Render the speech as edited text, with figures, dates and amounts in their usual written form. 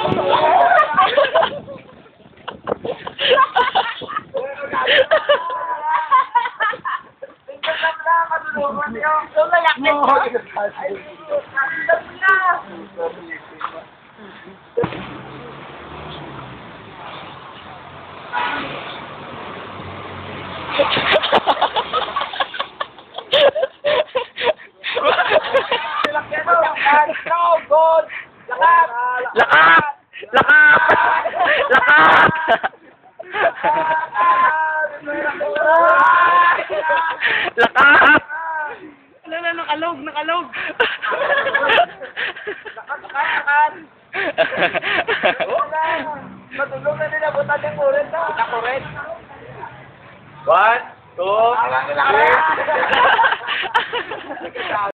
Lakat! Lakat! Lakat! Lakat! Ano na, nakalog, nakalog. Lakat! Matulog na nila, buta ng kuret na. Nakuret. 1, 2, 3.